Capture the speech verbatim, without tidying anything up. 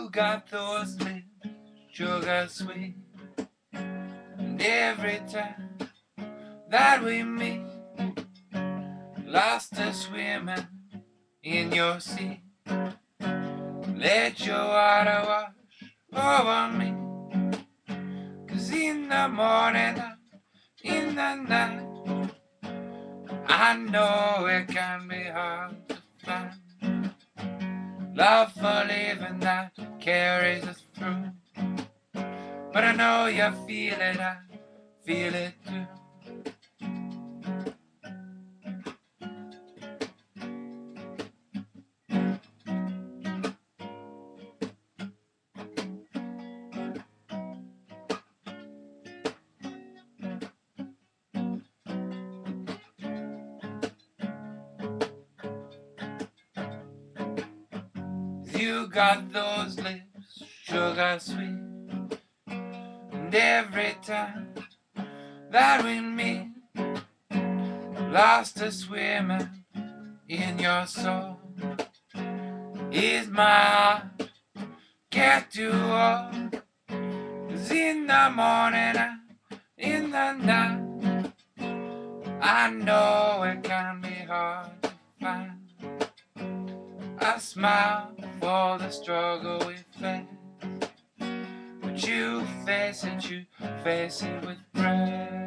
got those lips, sugar sweet, and every time that we meet, lost a swimming in your sea. Let your water wash over me, 'cause in the morning, in the night, I know it can be hard to find love for living that carries us through. But I know you feel it, I feel it too. You got those lips, sugar sweet, and every time that we meet, lost a swimming in your soul. Is my heart get too old? 'Cause in the morning and in the night, I know it can be hard to find a smile for the struggle we face. But you face it, you face it with grace.